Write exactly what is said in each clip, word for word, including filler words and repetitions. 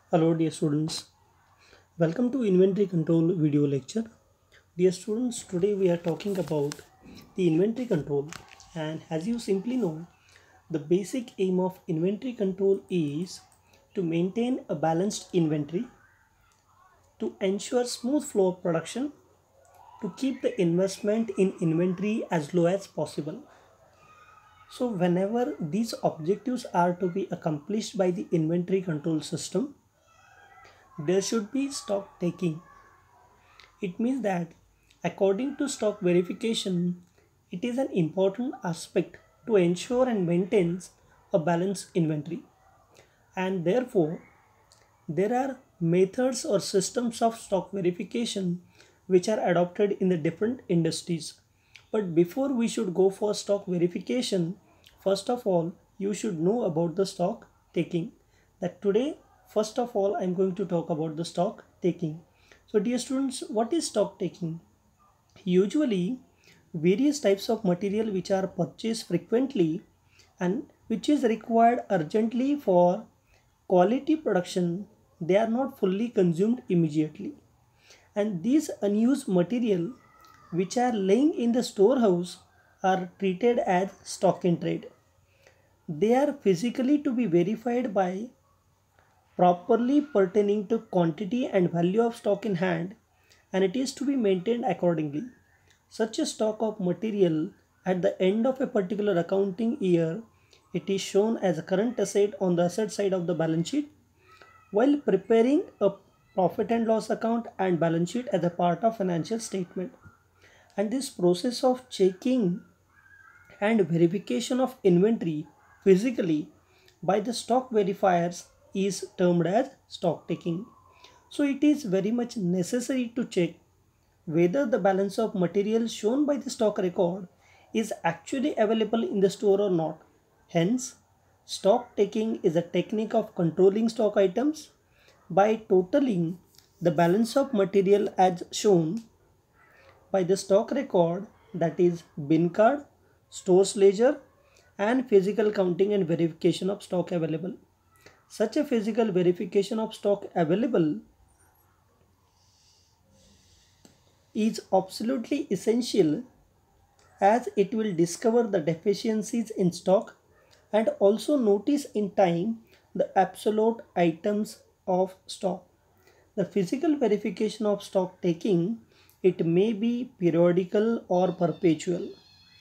Hello dear students, welcome to inventory control video lecture. Dear students, today we are talking about the inventory control, and as you simply know, the basic aim of inventory control is to maintain a balanced inventory, to ensure smooth flow of production, to keep the investment in inventory as low as possible. So whenever these objectives are to be accomplished by the inventory control system, there should be stock taking. It means that according to stock verification, it is an important aspect to ensure and maintain a balanced inventory. And therefore, there are methods or systems of stock verification which are adopted in the different industries. But before we should go for stock verification, first of all, you should know about the stock taking. That today, first of all, I'm going to talk about the stock taking. So, dear students, what is stock taking? Usually, various types of material which are purchased frequently and which is required urgently for quality production, they are not fully consumed immediately. And these unused material which are laying in the storehouse are treated as stock in trade. They are physically to be verified by properly pertaining to quantity and value of stock in hand, and it is to be maintained accordingly. Such a stock of material at the end of a particular accounting year, it is shown as a current asset on the asset side of the balance sheet, while preparing a profit and loss account and balance sheet as a part of financial statement. And this process of checking and verification of inventory physically by the stock verifiers is termed as stock taking. So it is very much necessary to check whether the balance of material shown by the stock record is actually available in the store or not. Hence, stock taking is a technique of controlling stock items by totaling the balance of material as shown by the stock record, that is bin card, stores ledger, and physical counting and verification of stock available. Such a physical verification of stock available is absolutely essential as it will discover the deficiencies in stock and also notice in time the absolute items of stock. The physical verification of stock taking, it may be periodical or perpetual.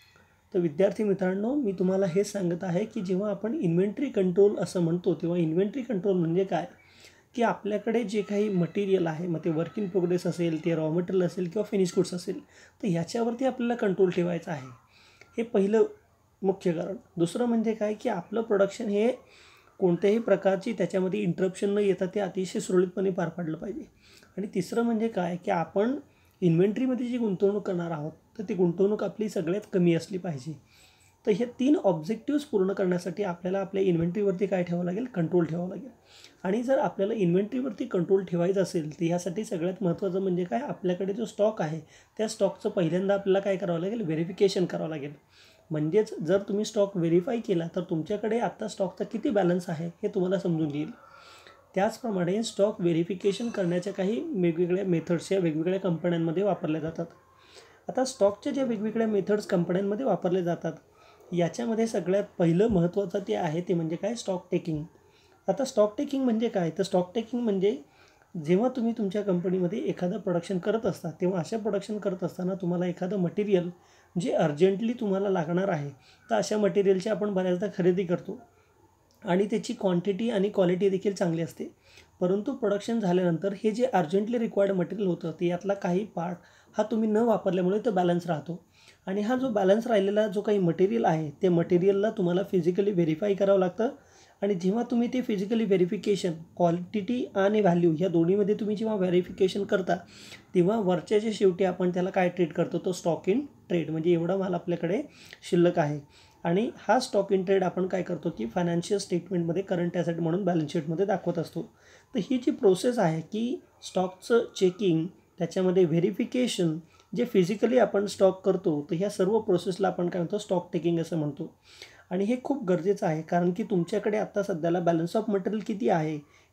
तर विद्यार्थी मित्रांनो, मी तुम्हाला हे सांगत आहे की जेव्हा आपण इन्व्हेंटरी कंट्रोल असं म्हणतो तेव्हा इन्व्हेंटरी कंट्रोल म्हणजे काय, की आपल्याकडे जे काही मटेरियल आहे, मग ते वर्क इन प्रोग्रेस असेल, ते रॉ मटेरियल असेल किंवा फिनिश गुड्स असेल, तर ह्याच्यावरती आपल्याला कंट्रोल ठेवायचा आहे. हे पहिलं मुख्य कारण. दुसरं म्हणजे काय, की आपलं प्रोडक्शन हे कोणत्याही प्रकारची त्याच्यामध्ये इंटरप्शन न येता ते अतिशय सुरळीतपणे पार पाडलं पाहिजे. आणि तिसरं म्हणजे काय, की आपण इन्व्हेंटरीमध्ये जी गुंतवणूक करणार आहोत तर ती गुंतवणूक आपली सगळ्यात कमी असली पाहिजे. तर हे तीन ऑब्जेक्टिव्स पूर्ण करण्यासाठी आपल्याला आपल्या इन्व्हेंटरीवरती काय ठेवावं लागेल, कंट्रोल ठेवावं लागेल. आणि जर आपल्याला इन्व्हेंटरीवरती कंट्रोल ठेवायचं असेल तर ह्यासाठी सगळ्यात महत्त्वाचं म्हणजे काय, आपल्याकडे जो स्टॉक आहे त्या स्टॉकचं पहिल्यांदा आपल्याला काय करावं लागेल, व्हेरिफिकेशन करावं लागेल. म्हणजेच जर तुम्ही स्टॉक व्हेरीफाय केला तर तुमच्याकडे आत्ता स्टॉकचा किती बॅलन्स आहे हे तुम्हाला समजून येईल. त्याचप्रमाणे स्टॉक व्हेरिफिकेशन करण्याच्या काही वेगवेगळ्या मेथड्स या वेगवेगळ्या कंपन्यांमध्ये वापरल्या जातात. आता स्टॉकच्या ज्या वेगवेगळ्या मेथड्स कंपन्यांमध्ये वापरले जातात याच्यामध्ये सगळ्यात पहिलं महत्त्वाचं ते आहे ते म्हणजे काय, स्टॉक टेकिंग. आता स्टॉक टेकिंग म्हणजे काय, तर स्टॉक टेकिंग म्हणजे जेव्हा तुम्ही तुमच्या कंपनीमध्ये एखादं प्रोडक्शन करत असता तेव्हा अशा प्रोडक्शन करत असताना तुम्हाला एखादं मटेरियल जे अर्जंटली तुम्हाला लागणार आहे तर अशा मटेरियलची आपण बऱ्याचदा खरेदी करतो आणि त्याची क्वांटिटी आणि क्वालिटी देखील चांगली असते. परंतु प्रोडक्शन झाल्यानंतर हे जे अर्जंटली रिक्वायर्ड मटेरियल होतं ते यातला काही पार्ट हा तुम्ही न वापरल्यामुळे तो बॅलन्स राहतो. आणि हा जो बॅलन्स राहिलेला जो काही मटेरियल आहे ते मटेरियलला तुम्हाला फिजिकली व्हेरीफाय करावं लागतं. आणि जेव्हा तुम्ही ते फिजिकली व्हेरिफिकेशन क्वांटिटी आणि व्हॅल्यू ह्या दोन्हीमध्ये तुम्ही जेव्हा व्हेरिफिकेशन करता तेव्हा वरच्याच्या शेवटी आपण त्याला काय ट्रेड करतो, तो स्टॉक इन ट्रेड. म्हणजे एवढा माल आपल्याकडे शिल्लक आहे आणि हा स्टॉक इन ट्रेड आपण काय करतो, की फायनान्शियल स्टेटमेंटमध्ये करंट ॲसेट म्हणून बॅलन्स शीटमध्ये दाखवत असतो. तर ही जी प्रोसेस आहे की स्टॉकचं चेकिंग, त्याच्यामध्ये व्हेरिफिकेशन, जे फिजिकली आपण स्टॉक करतो, तर ह्या सर्व प्रोसेसला आपण काय म्हणतो, स्टॉक टेकिंग असं म्हणतो. आणि हे खूप गरजेचं आहे कारण की तुमच्याकडे आत्ता सध्याला बॅलन्स ऑफ मटेरियल किती आहे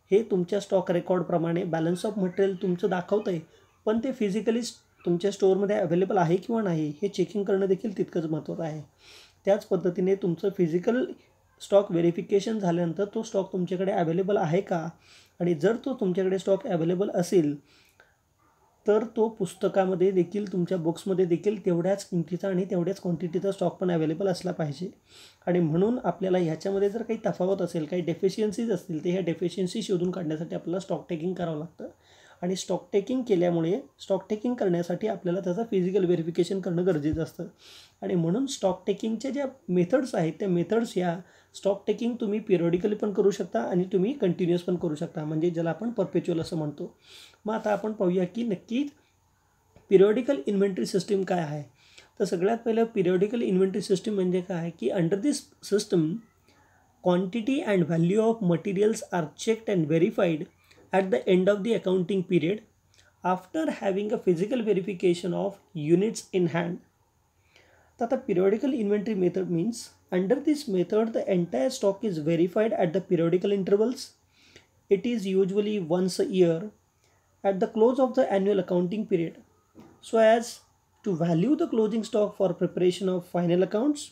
हे तुमच्या स्टॉक रेकॉर्डप्रमाणे बॅलन्स ऑफ मटेरियल तुमचं दाखवतं आहे, पण ते फिजिकली तुमच्या स्टोअरमध्ये अवेलेबल आहे किंवा नाही हे चेकिंग करणं देखील तितकंच महत्त्वाचं आहे. त्याच पद्धतीने तुमचं फिजिकल स्टॉक व्हेरिफिकेशन झाल्यानंतर तो स्टॉक तुमच्याकडे अवेलेबल आहे का, आणि जर तो तुमच्याकडे स्टॉक अवेलेबल असेल तर तो पुस्तकामध्ये देखील तुमच्या बुक्समध्ये देखील तेवढ्याच किमतीचा आणि तेवढ्याच क्वांटिटीचा स्टॉक पण अवेलेबल असला पाहिजे. आणि म्हणून आपल्याला ह्याच्यामध्ये जर काही तफावत असेल, काही डेफिशियन्सीज असतील, तर ह्या डेफिशियन्सी शोधून काढण्यासाठी आपल्याला स्टॉक टेकिंग करावं लागतं. आणि स्टॉक टेकिंग केल्यामुळे स्टॉक टेकिंग करण्यासाठी आपल्याला त्याचं फिजिकल व्हेरिफिकेशन करणं गरजेचं असतं. आणि म्हणून स्टॉक टेकिंगच्या ज्या मेथड्स आहेत त्या मेथड्स ह्या स्टॉक टेकिंग तुम्ही पिरियॉडिकली पण करू शकता आणि तुम्ही कंटिन्युअस पण करू शकता, म्हणजे ज्याला आपण परपेच्युअल असं म्हणतो. मग आता आपण पाहूया की नक्की पिरियॉडिकल इन्व्हेंटरी सिस्टीम काय आहे. तर सगळ्यात पहिलं पिरियॉडिकल इन्व्हेंटरी सिस्टीम म्हणजे काय आहे की under this system quantity and value of materials are checked and verified at the end of the accounting period after having a physical verification of units in hand. Tata periodical inventory method means under this method the entire stock is verified at the periodical intervals. It is usually once a year at the close of the annual accounting period so as to value the closing stock for preparation of final accounts.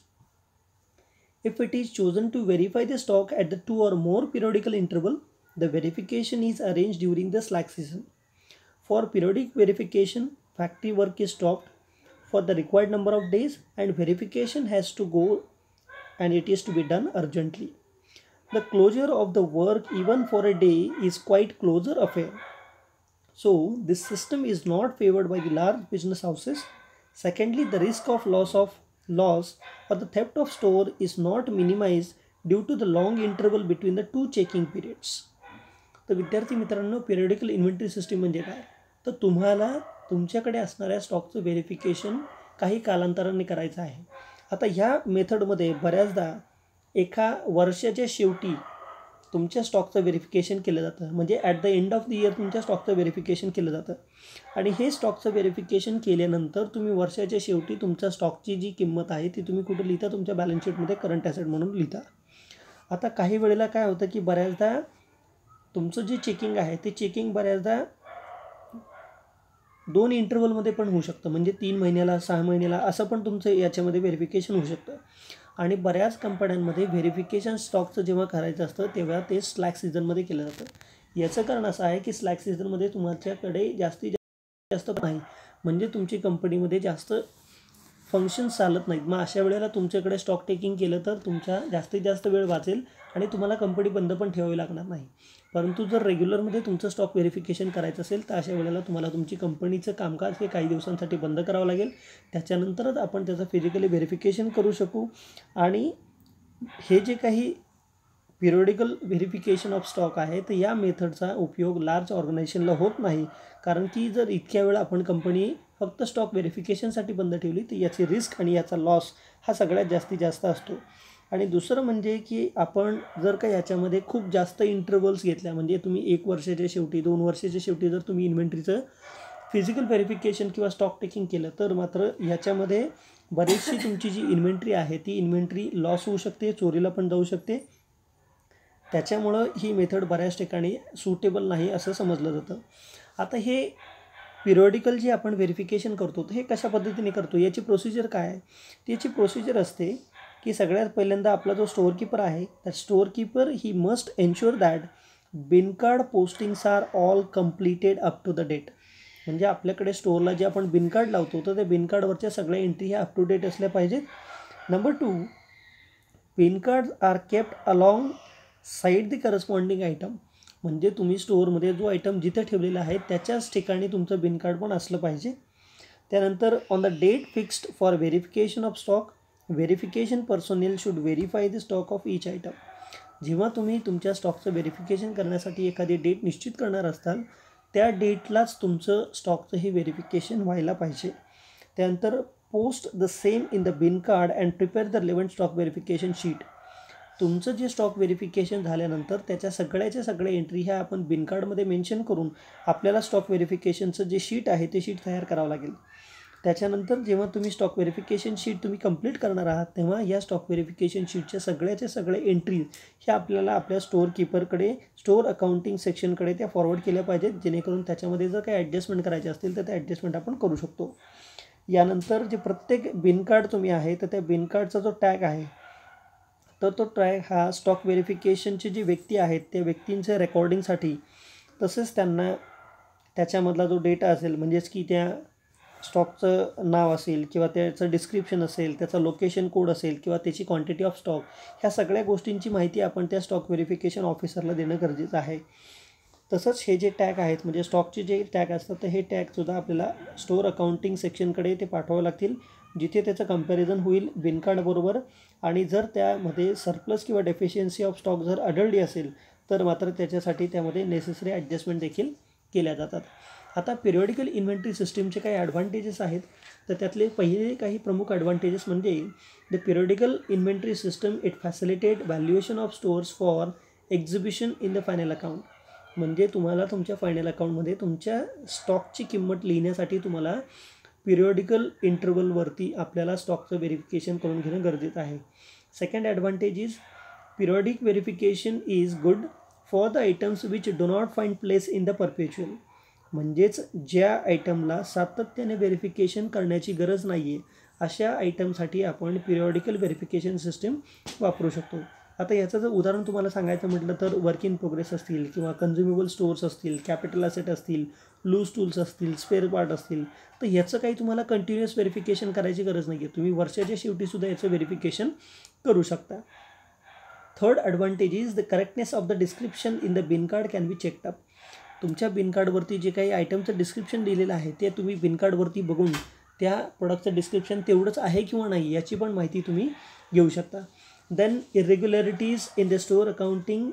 If it is chosen to verify the stock at the two or more periodical interval, the verification is arranged during the slack season. For periodic verification, factory work is stopped for the required number of days and verification has to go and it is to be done urgently. The closure of the work even for a day is quite closer affair. So this system is not favored by the large business houses. Secondly, the risk of loss of loss or the theft of store is not minimized due to the long interval between the two checking periods. तर विद्यार्थी मित्रांनो, पिरियॉडिकल inventory system म्हणजे काय, तर तुम्हाला तुमच्याकडे असणाऱ्या स्टॉकचं verification काही कालांतराने करायचं आहे. आता ह्या मेथडमध्ये बऱ्याचदा एका वर्षाच्या शेवटी तुमच्या स्टॉकचं व्हेरिफिकेशन केलं जातं, म्हणजे at the end of the year तुमच्या स्टॉकचं व्हेरिफिकेशन केलं जातं. आणि हे स्टॉकचं व्हेरिफिकेशन केल्यानंतर तुम्ही वर्षाच्या शेवटी तुमच्या स्टॉकची जी किंमत आहे ती तुम्ही कुठं लिहिता, तुमच्या बॅलन्स शीटमध्ये करंट ॲसेट म्हणून लिहिता. आता काही वेळेला काय होतं की बऱ्याचदा तुमचं जे चेकिंग आहे ते चेकिंग बऱ्याचदा दोन इंटरवलमध्ये पण होऊ शकतं, म्हणजे तीन महिन्याला सहा महिन्याला असं पण तुमचं याच्यामध्ये व्हेरिफिकेशन होऊ शकतं. आणि बऱ्याच कंपन्यांमध्ये व्हेरिफिकेशन स्टॉकचं जेव्हा करायचं असतं तेव्हा ते स्लॅक सीझनमध्ये केलं जातं. याचं कारण असं आहे की स्लॅक सीझनमध्ये तुमच्याकडे जास्तीत जास्त नाही, म्हणजे तुमची कंपनीमध्ये जास्त फंक्शन्स चालत नाहीत. मग अशा वेळेला तुमच्याकडे स्टॉक टेकिंग केलं तर तुमचा जास्तीत जास्त वेळ वाचेल आणि तुम्हाला कंपनी बंद पण ठेवावी लागणार नाही. परंतु जर रेग्युलरमध्ये तुमचं स्टॉक व्हेरिफिकेशन करायचं असेल तर अशा वेळेला तुम्हाला तुमची कंपनीचं कामकाज हे काही दिवसांसाठी बंद करावं लागेल. त्याच्यानंतरच आपण त्याचं फिजिकली व्हेरिफिकेशन करू शकू. आणि हे जे काही पिरियॉडिकल व्हेरिफिकेशन ऑफ स्टॉक आहे तर या मेथडचा उपयोग लार्ज ऑर्गनायझेशनला होत नाही, कारण की जर इतक्या वेळ आपण कंपनी फक्त स्टॉक व्हेरिफिकेशनसाठी बंद ठेवली तर याची रिस्क आणि याचा लॉस हा सगळ्यात जास्तीत जास्त असतो. आणि दुसरं म्हणजे की आपण जर का याच्यामध्ये खूप जास्त इंटरवल्स घेतल्या, म्हणजे तुम्ही एक वर्षाच्या शेवटी दोन वर्षाच्या शेवटी जर तुम्ही इन्व्हेंटरीचं फिजिकल व्हेरिफिकेशन किंवा स्टॉक टेकिंग केलं तर मात्र ह्याच्यामध्ये बरीचशी तुमची जी इन्व्हेंटरी आहे ती इन्व्हेंटरी लॉस होऊ शकते, चोरीला पण जाऊ शकते. त्याच्यामुळं ही मेथड बऱ्याच ठिकाणी सुटेबल नाही असं समजलं जातं. आता हे पिरियॉडिकल जे आपण व्हेरिफिकेशन करतो तर हे कशा पद्धतीने करतो, याची प्रोसिजर काय आहे. त्याची प्रोसिजर असते की सगळ्यात पहिल्यांदा आपला जो स्टोअर कीपर आहे त्या store keeper he must ensure that bin card postings are all completed up to the date. म्हणजे आपल्याकडे स्टोअरला जे आपण बिन कार्ड लावतो तर त्या बिन कार्डवरच्या सगळ्या एंट्री ह्या अप टू डेट असल्या पाहिजेत. Number two, bin card are kept alongside the corresponding item. म्हणजे तुम्ही स्टोअरमध्ये जो आयटम जिथे ठेवलेला आहे त्याच्याच ठिकाणी तुमचं बिन कार्ड पण असलं पाहिजे. त्यानंतर on the date fixed for verification of stock, verification personnel should verify the stock of each item. जेव्हा तुम्ही तुमच्या स्टॉकचं व्हेरिफिकेशन करण्यासाठी एखादी डेट निश्चित करणार असताल त्या डेटलाच तुमचं स्टॉकचं हे व्हेरिफिकेशन व्हायला पाहिजे. त्यानंतर post the same in the bin card and prepare the relevant stock verification sheet. तुमचं जे स्टॉक व्हेरिफिकेशन झाल्यानंतर त्याच्या सगळ्याच्या सगळ्या एंट्री ह्या आपण बिन कार्डमध्ये मेन्शन करून आपल्याला स्टॉक व्हेरिफिकेशनचं जे शीट आहे ते शीट तयार करावं लागेल. त्याच्यानंतर जेव्हा तुम्ही स्टॉक व्हेरिफिकेशन शीट तुम्ही कंप्लीट करणार आहात तेव्हा या स्टॉक व्हेरिफिकेशन शीटच्या सगळ्याचे सगळे एंट्रीज ह्या आपल्याला आपल्या स्टोअर कीपरकडे स्टोअर अकाउंटिंग सेक्शनकडे त्या फॉरवर्ड केल्या पाहिजेत, जेणेकरून त्याच्यामध्ये जर काही ॲडजस्टमेंट करायचे असतील तर त्या ॲडजस्टमेंट आपण करू शकतो. यानंतर जे प्रत्येक बिन कार्ड तुम्ही आहे तर त्या बिन कार्डचा जो टॅग आहे तर तो टॅग हा स्टॉक व्हेरिफिकेशनचे जे व्यक्ती आहेत त्या व्यक्तींच्या रेकॉर्डिंगसाठी, तसेच त्यांना त्याच्यामधला जो डेटा असेल म्हणजेच की त्या स्टॉकचं नाव असेल किंवा त्याचं डिस्क्रिप्शन असेल, त्याचा लोकेशन कोड असेल किंवा त्याची क्वांटिटी ऑफ स्टॉक, ह्या सगळ्या गोष्टींची माहिती आपण त्या स्टॉक व्हेरिफिकेशन ऑफिसरला देणं गरजेचं आहे. तसंच हे जे टॅग आहेत म्हणजे स्टॉकचे जे टॅग असतात तर हे टॅगसुद्धा आपल्याला स्टोअर अकाउंटिंग सेक्शनकडे ते पाठवावं लागतील, जिथे त्याचं कंपॅरिझन होईल बिन कार्डबरोबर. आणि जर त्यामध्ये सरप्लस किंवा डेफिशियन्सी ऑफ स्टॉक जर आढळली असेल तर मात्र त्याच्यासाठी त्यामध्ये नेसेसरी ॲडजस्टमेंट देखील केल्या जातात. आता पिरियॉडिकल इन्व्हेंटरी सिस्टीमचे काही ॲडव्हान्टेजेस आहेत, तर त्यातले पहिले काही प्रमुख ॲडव्हान्टेजेस म्हणजे the periodical inventory system it facilitate valuation of stores for exhibition in the final account. म्हणजे तुम्हाला तुमच्या फायनल अकाउंटमध्ये तुमच्या स्टॉकची किंमत लिहिण्यासाठी तुम्हाला पिरियॉडिकल इंटरवलवरती आपल्याला स्टॉकचं व्हेरिफिकेशन करून घेणं गरजेचं आहे. Second advantage is periodic verification is good for the items which do not find place in the perpetual. म्हणजेच ज्या आयटमला सातत्याने व्हेरिफिकेशन करण्याची गरज नाही आहे अशा आयटमसाठी आपण पिरियॉडिकल व्हेरिफिकेशन सिस्टीम वापरू शकतो. आता याचं जर उदाहरण तुम्हाला सांगायचं म्हटलं तर वर्क इन प्रोग्रेस असतील किंवा कन्झ्युमेबल स्टोअर्स असतील, कॅपिटल असेट असतील, लूज टूल्स असतील, स्पेअर पार्ट असतील, तर याचं काही तुम्हाला कंटिन्युअस व्हेरिफिकेशन करायची गरज नाही आहे. तुम्ही वर्षाच्या शेवटीसुद्धा याचं व्हेरिफिकेशन करू शकता. Third advantage is the correctness of the description in the bin card can be checked up. तुमच्या बिन कार्डवरती जे काही आयटमचं डिस्क्रिप्शन दिलेलं आहे ते तुम्ही बिन कार्डवरती बघून त्या प्रोडक्टचं डिस्क्रिप्शन तेवढंच आहे किंवा नाही याची पण माहिती तुम्ही घेऊ शकता. Then irregularities in the store accounting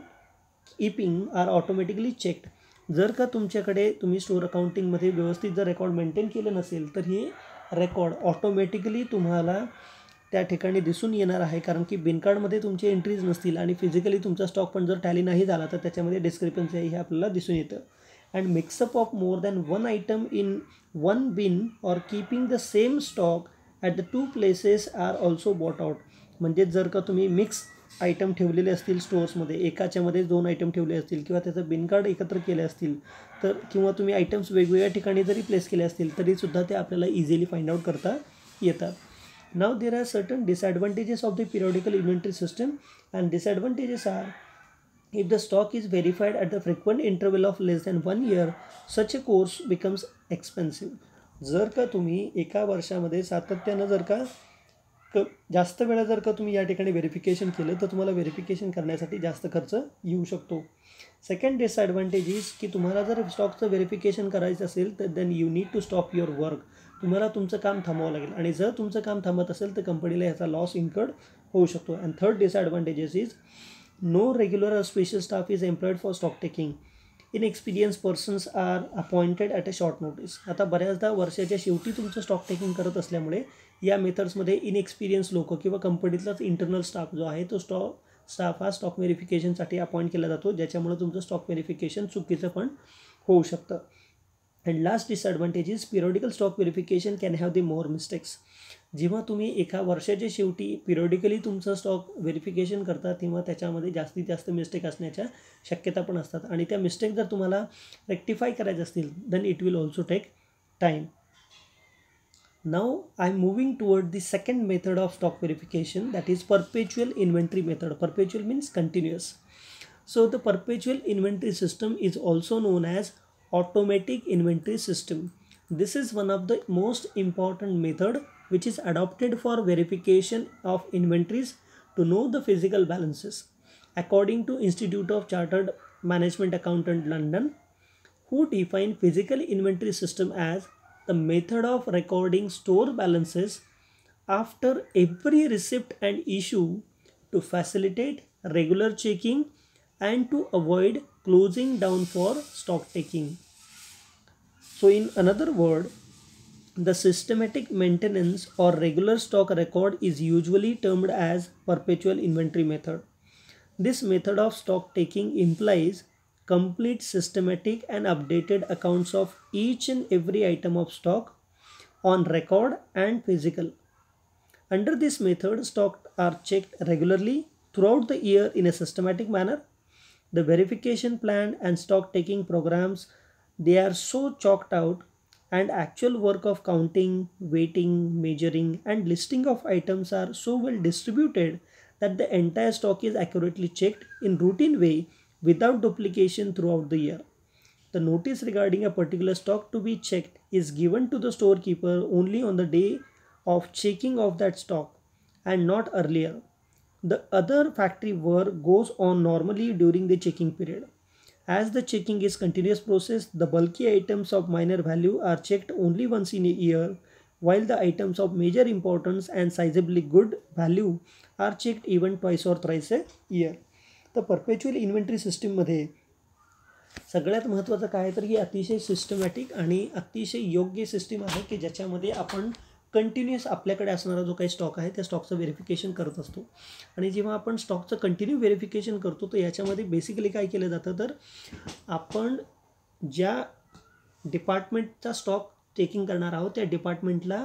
keeping are automatically checked. जर का तुमच्याकडे तुम्ही स्टोअर अकाउंटिंगमध्ये व्यवस्थित जर रेकॉर्ड मेंटेन केलं नसेल तर हे रेकॉर्ड ऑटोमॅटिकली तुम्हाला त्या ठिकाणी दिसून येणार आहे, कारण की बिन कार्डमध्ये तुमची एंट्रीज नसतील आणि फिजिकली तुमचा स्टॉक पण जर टॅली नाही झाला तर त्याच्यामध्ये डिस्क्रिपन्सी आहे हे आपल्याला दिसून येतं. And mix up of more than one item in one bin or keeping the same stock at the two places are also bought out. म्हणजे जर का तुम्ही मिक्स आयटम ठेवलेले असतील स्टोअर्समध्ये, एकाच्यामध्ये दोन आयटम ठेवले असतील किंवा त्याचं बिन कार्ड एकत्र केले असतील तर किंवा तुम्ही आयटम्स वेगवेगळ्या ठिकाणी जरी प्लेस केले असतील तरीसुद्धा ते आपल्याला इझिली फाइंड आउट करता येतात. Now there are certain disadvantages of the periodical inventory system, and disadvantages are if the stock is verified at the frequent interval of less than one year, such a course becomes expensive. जर का तुम्ही एका वर्षामध्ये सातत्यानं जर का क जास्त वेळा जर का तुम्ही या ठिकाणी व्हेरिफिकेशन केलं तर तुम्हाला व्हेरिफिकेशन करण्यासाठी जास्त खर्च येऊ शकतो. सेकंड डिसॲडव्हान्टेज इज की तुम्हाला जर स्टॉकचं व्हेरिफिकेशन करायचं असेल तर then you need to stop your work. तुम्हाला तुमचं काम थांबवावं लागेल आणि जर तुमचं काम थांबत असेल तर कंपनीला ह्याचा लॉस इन्कर्ड होऊ शकतो. And third disadvantages is no regular or special staff is employed for stock taking. Inexperience persons are appointed at a short notice. आता बऱ्याचदा वर्षाच्या शेवटी तुमचं स्टॉक टेकिंग करत असल्यामुळे या मेथड्समध्ये इनएक्सपिरियन्स लोक किंवा कंपनीतलाच इंटरनल स्टाफ जो आहे तो स्टॉक स्टाफ हा स्टॉक व्हेरिफिकेशनसाठी अपॉइंट केला जातो, ज्याच्यामुळे तुमचं स्टॉक व्हेरिफिकेशन चुकीचं पण होऊ शकतं. And last disadvantage is periodical stock verification can have the more mistakes. जेव्हा तुम्ही एका वर्षाच्या शेवटी पिरियॉडिकली तुमचं स्टॉक व्हेरिफिकेशन करता तेव्हा त्याच्यामध्ये जास्तीत जास्त मिस्टेक असण्याच्या शक्यता पण असतात आणि त्या मिस्टेक जर तुम्हाला रेक्टिफाय करायचे असतील then it will also take time. Now I'm moving toward the second method of stock verification, that is perpetual inventory method. Perpetual means continuous. So the perpetual inventory system is also known as automatic inventory system. This is one of the most important method which is adopted for verification of inventories to know the physical balances. According to Institute of Chartered Management Accountant London, who define physical inventory system as the method of recording store balances after every receipt and issue to facilitate regular checking and to avoid closing down for stock taking. So in another word, the systematic maintenance or regular stock record is usually termed as perpetual inventory method. This method of stock taking implies complete systematic and updated accounts of each and every item of stock on record and physical. Under this method, stocks are checked regularly throughout the year in a systematic manner. The verification plan and stock taking programs, they are so chalked out, and actual work of counting, weighting, measuring and listing of items are so well distributed that the entire stock is accurately checked in routine way without duplication throughout the year. The notice regarding a particular stock to be checked is given to the storekeeper only on the day of checking of that stock and not earlier. The other factory work goes on normally during the checking period. As the checking is continuous process, the bulky items of minor value are checked only once in a year, while the items of major importance and sizably good value are checked even twice or thrice a year. The perpetual inventory system मध्ये सगळ्यात महत्त्वाचं काय तर ही अतिशय systematic आणि अतिशय योग्य system आहे की ज्याच्यामध्ये आपण कंटिन्यूअस आपल्याकडे असणारा जो काही स्टॉक आहे त्या स्टॉकचं व्हेरिफिकेशन करत असतो. आणि जेव्हा आपण स्टॉकचं कंटिन्यू व्हेरिफिकेशन करतो तर याच्यामध्ये बेसिकली काय केलं जातं तर आपण ज्या डिपार्टमेंटचा स्टॉक चेकिंग करणार आहोत त्या डिपार्टमेंटला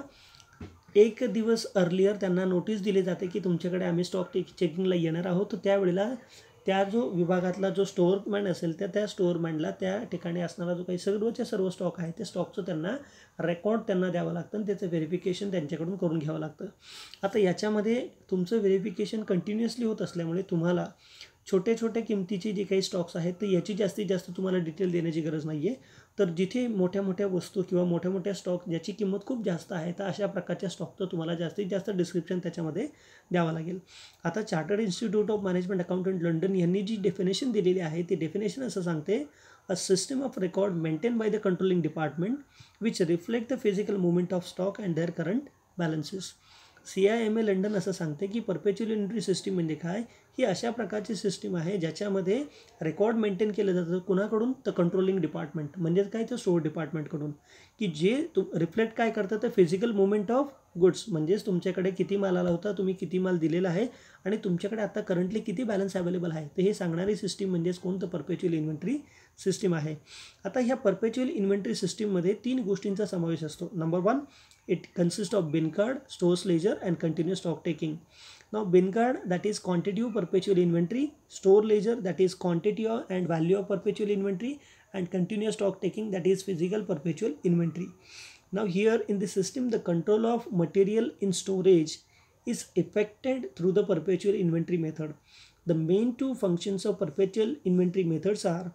एक दिवस अर्लियर त्यांना नोटीस दिली जाते की तुमच्याकडे आम्ही स्टॉक चेकिंगला येणार आहोत. तर त्यावेळेला त्या जो विभागातला जो स्टोअरमॅन असेल त्या त्या स्टोअरमॅनला त्या ठिकाणी असणारा जो काही सर्वच्या सर्व स्टॉक आहे ते स्टॉकचं त्यांना रेकॉर्ड त्यांना द्यावं लागतं आणि त्याचं व्हेरिफिकेशन त्यांच्याकडून करून घ्यावं लागतं. आता याच्यामध्ये तुमचं व्हेरिफिकेशन कंटिन्युअसली होत असल्यामुळे तुम्हाला छोटे छोटे किमतीचे जे काही स्टॉक्स आहेत तर याची जास्तीत जास्त तुम्हाला डिटेल देण्याची गरज नाही आहे. तर जिथे मोठ्या मोठ्या वस्तू किंवा मोठ्या मोठ्या स्टॉक ज्याची किंमत खूप जास्त आहे तर अशा प्रकारच्या स्टॉकचं तुम्हाला जास्तीत जास्त डिस्क्रिप्शन त्याच्यामध्ये द्यावं लागेल. आता chartered institute of management accountant London यांनी जी डेफिनेशन दिलेली आहे ती डेफिनेशन असं सांगते, a system of record maintain by the controlling department which reflect the physical movement of stock and their current balances. C I M A London असं सांगते की परपेच्युअल इन्व्हेंटरी सिस्टीम म्हणजे काय, ही अशा प्रकारची सिस्टीम आहे ज्याच्यामध्ये रेकॉर्ड मेंटेन केलं जातं कुणाकडून तर कंट्रोलिंग डिपार्टमेंट म्हणजेच काय तर स्टोअर डिपार्टमेंटकडून, की जे तु रिफ्लेक्ट काय करतं तर फिजिकल मुवमेंट ऑफ गुड्स म्हणजेच तुमच्याकडे किती माल आला होता, तुम्ही किती माल दिलेला आहे आणि तुमच्याकडे आता करंटली किती बॅलन्स अवेलेबल आहे तर हे सांगणारी सिस्टीम म्हणजेच कोणतं परपेच्युअल इन्व्हेंटरी सिस्टीम आहे. आता ह्या परपेच्युअल इन्व्हेंटरी सिस्टीममध्ये तीन गोष्टींचा समावेश असतो. Number one, it consists of bin card, stores ledger and continuous stock taking. Now bin card, that is quantity of perpetual inventory, store ledger, that is quantity of and value of perpetual inventory, and continuous stock taking, that is physical perpetual inventory. Now here in the system the control of material in storage is effected through the perpetual inventory method. The main two functions of perpetual inventory methods are,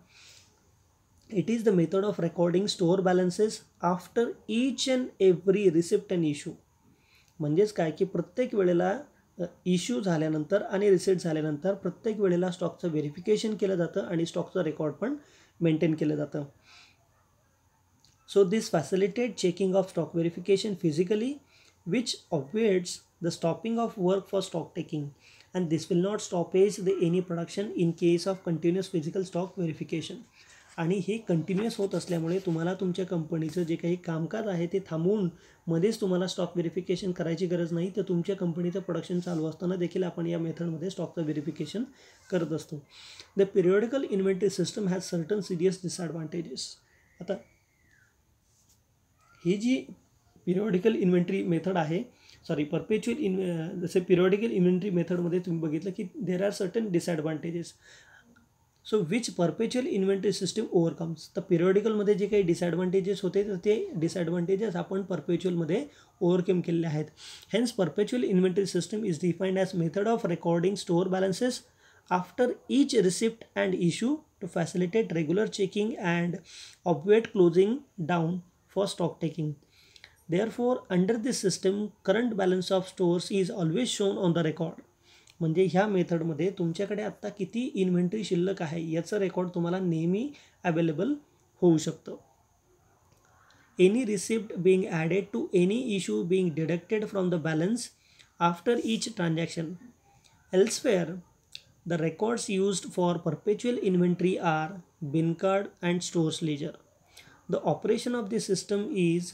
it is the method of recording store balances after each and every receipt and issue. म्हणजेच काय की प्रत्येक वेळेला issue झाल्यानंतर आणि receipt झाल्यानंतर प्रत्येक वेळेला स्टॉकचं व्हेरिफिकेशन केलं जातं आणि स्टॉकचं रेकॉर्ड पण मेंटेन केलं जातं. So this facilitate checking of stock verification physically which obviates the stopping of work for stock taking and this will not stoppage the any production in case of continuous physical stock verification. आणि हे continuous होत असल्यामुळे तुम्हाला तुमच्या कंपनीचं जे काही कामकाज आहे ते थांबवून मध्येच तुम्हाला स्टॉक व्हेरिफिकेशन करायची गरज नाही. तर तुमच्या कंपनीचं प्रोडक्शन चालू असताना देखील आपण या मेथडमध्ये स्टॉकचं व्हेरिफिकेशन करत असतो. The periodical inventory system has certain serious disadvantages. आता ही जी पिरियॉडिकल इन्व्हेंटरी मेथड आहे सॉरी परपेच्युअल इन जसे पिरियॉडिकल इन्व्हेंटरी मेथडमध्ये तुम्ही बघितलं की there are certain disadvantages. So which perpetual inventory system overcomes. तर पिरियॉडिकलमध्ये जे काही डिसएडव्हान्टेजेस होते तर ते डिसएडव्हान्टेजेस आपण परपेच्युअलमध्ये ओव्हरकम केलेले आहेत. Hence perpetual inventory system is defined as method of recording store balances after each receipt and issue to facilitate regular checking and obviate closing down for stock taking. Therefore, under this system, current balance of stores is always shown on the record. म्हणजे ह्या मेथडमध्ये तुमच्याकडे आत्ता किती inventory शिल्लक आहे याचं record तुम्हाला नेहमी अवेलेबल होऊ शकतं. Any receipt being added to any issue being deducted from the balance after each transaction. Elsewhere, the records used for perpetual inventory are bin card and stores ledger. The operation of the system is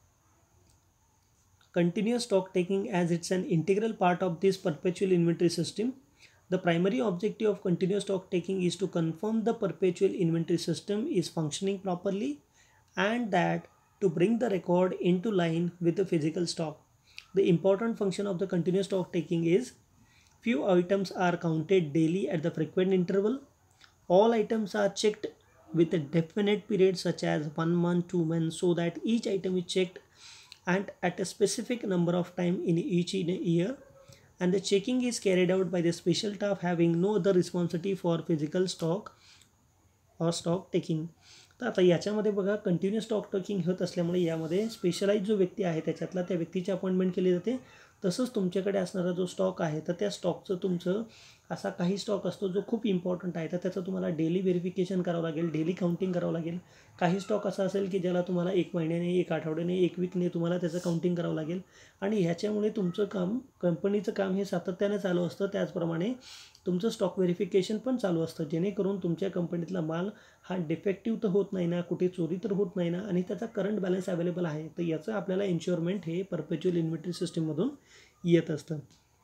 continuous stock taking as it's an integral part of this perpetual inventory system. The primary objective of continuous stock taking is to confirm the perpetual inventory system is functioning properly and that to bring the record into line with the physical stock. The important function of the continuous stock taking is few items are counted daily at the frequent interval. All items are checked with a definite period such as one month, two months, so that each item is checked and at a specific number of time in each in a year. And the checking is carried out by the special staff having no other responsibility for physical stock or stock taking. तर आता याच्यामध्ये बघा continuous stock taking होत असल्यामुळे यामध्ये specialise जो व्यक्ती आहे त्याच्यातला त्या व्यक्तीची अपॉइंटमेंट केली जाते. तसंच तुमच्याकडे असणारा जो स्टॉक आहे तर त्या स्टॉकचं तुमचं असा काही स्टॉक असतो जो खूप इम्पॉर्टंट आहे तर त्याचं तुम्हाला डेली व्हेरिफिकेशन करावं लागेल, डेली काउंटिंग करावं लागेल. काही स्टॉक असा असेल की ज्याला तुम्हाला एक महिन्याने, एक आठवड्याने, एक वीकने तुम्हाला त्याचं काउंटिंग करावं लागेल आणि ह्याच्यामुळे तुमचं काम, कंपनीचं काम हे सातत्याने चालू असतं. त्याचप्रमाणे तुमचं स्टॉक व्हेरिफिकेशन पण चालू असतं, जेणेकरून तुमच्या कंपनीतला माल हा डिफेक्टिव्ह तर होत नाही ना, कुठे चोरी तर होत नाही ना आणि त्याचा करंट बॅलन्स अवेलेबल आहे. तर याचं आपल्याला इन्शुअरमेंट हे परपेच्युअल इन्व्हेंटरी सिस्टीममधून येत असतं.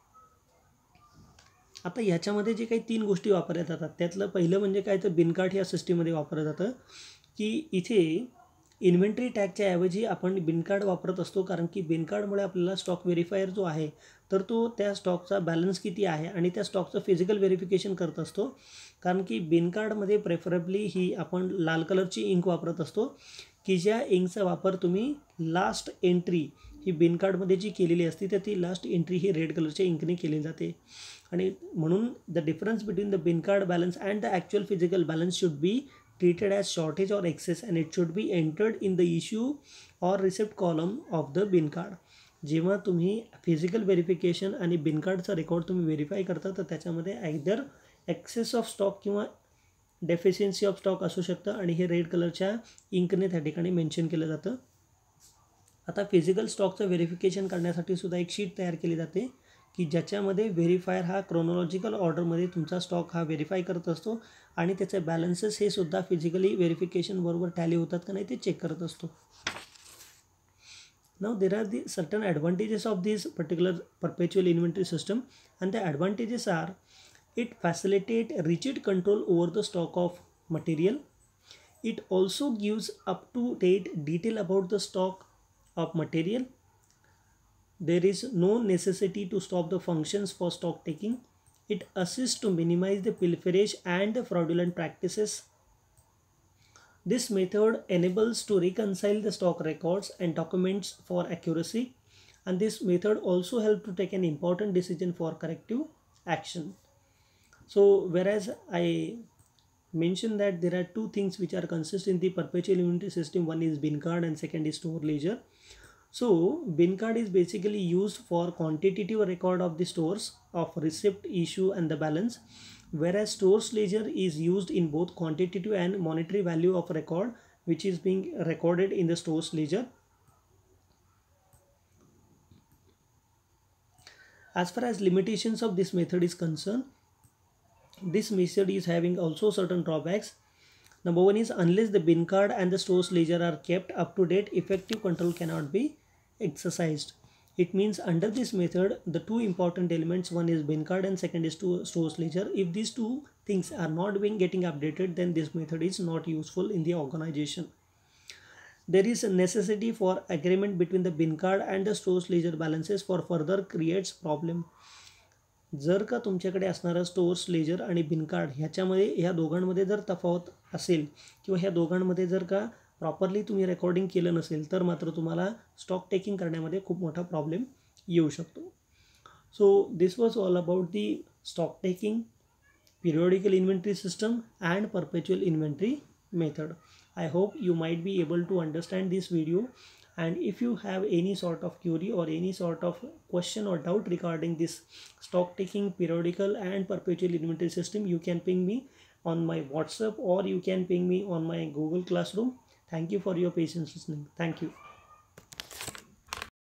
आता ह्याच्यामध्ये जे काही तीन गोष्टी वापरल्या जातात त्यातलं पहिलं म्हणजे काय तर बिनकार्ड या सिस्टीममध्ये वापरलं जातं की इथे इन्व्हेंटरी टॅगच्या ऐवजी आपण बिनकार्ड वापरत असतो, कारण की बिनकार्डमुळे आपल्याला स्टॉक व्हेरीफायर जो आहे तर तो त्या स्टॉकचा बॅलन्स किती आहे आणि त्या स्टॉकचं फिजिकल व्हेरिफिकेशन करत असतो. कारण की बिनकार्डमध्ये प्रेफरेबली ही आपण लाल कलरची इंक वापरत असतो की ज्या इंकचा वापर तुम्ही लास्ट एंट्री ही बिनकार्डमध्ये जी केलेली असते तर ती लास्ट एंट्री ही रेड कलरच्या इंकने केली जाते. आणि म्हणून the difference between the bin card balance and the actual physical balance should be treated as shortage or excess and it should be entered in the issue or receipt column of the bin card. जेव्हा तुम्ही physical verification आणि बिन कार्डचा record तुम्ही verify करता तर त्याच्यामध्ये either excess of stock किंवा deficiency of stock असू शकतं आणि हे रेड कलरच्या इंकने त्या ठिकाणी मेन्शन केलं जातं. आता फिजिकल स्टॉकचं व्हेरिफिकेशन करण्यासाठी सुद्धा एक शीट तयार केली जाते की ज्याच्यामध्ये व्हेरीफायर हा क्रोनॉलॉजिकल ऑर्डरमध्ये तुमचा स्टॉक हा व्हेरीफाय करत असतो आणि त्याचे बॅलन्सेस हे सुद्धा फिजिकली व्हेरिफिकेशन बरोबर टॅली होतात का नाही ते चेक करत असतो. Now there are the certain advantages of this particular perpetual inventory system and the advantages are it facilitate rigid control over the stock of material. It also gives up to date detail about the stock of material. There is no necessity to stop the functions for stock taking. It assists to minimize the pilferage and the fraudulent practices. This method enables to reconcile the stock records and documents for accuracy, and this method also helps to take an important decision for corrective action. So whereas I mentioned that there are two things which are consist in the perpetual inventory system, one is bin card and second is store ledger. So bin card is basically used for quantitative record of the stores of receipt, issue and the balance, whereas stores ledger is used in both quantitative and monetary value of record which is being recorded in the stores ledger. As far as limitations of this method is concerned, this method is having also certain drawbacks. Number one is unless the bin card and the stores ledger are kept up to date, effective control cannot be exercised. It means under this method the two important elements, one is bin card and second is to stores ledger, if these two things are not being getting updated then this method is not useful in the organization. There is a necessity for agreement between the bin card and the stores ledger balances for further creates problem. जर का तुमच्याकडे असणारं stores ledger आणि बिन card ह्याच्यामध्ये ह्या दोघांमध्ये जर तफावत असेल किंवा ह्या दोघांमध्ये जर का प्रॉपरली तुम्ही रेकॉर्डिंग केलं नसेल तर मात्र तुम्हाला स्टॉक टेकिंग करण्यामध्ये खूप मोठा प्रॉब्लेम येऊ शकतो. So this was all about the stock taking, periodical inventory system and perpetual inventory method. I hope you might be able to understand this video, and if you have any sort of query or any sort of question or doubt regarding this stock taking, periodical and perpetual inventory system, you can ping me on my WhatsApp or you can ping me on my Google Classroom. Thank you for your patience listening. Thank you.